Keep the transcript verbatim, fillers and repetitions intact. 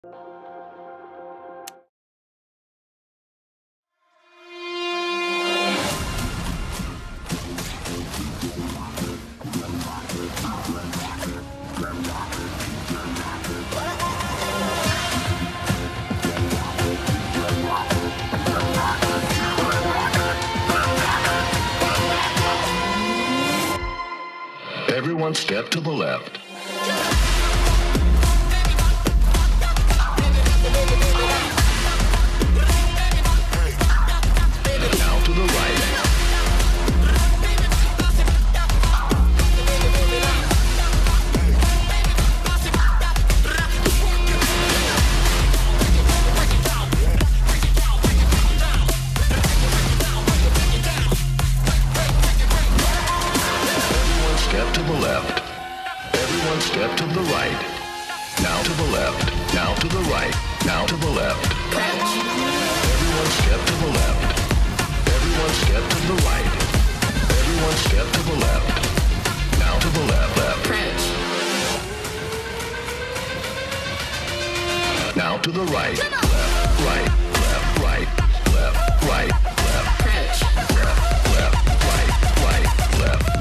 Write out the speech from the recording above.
Everyone step to the left. Now to the right. Step to the left. Everyone step to the right. Now to the left. Now to the right. Now to the left. Everyone step to the left. Everyone step to the right. Everyone step to the left. Now to the left. Left. Now to the right. Left. Right. Left. Right. Left. Right. Left. Left. Left. Right. Right. Left.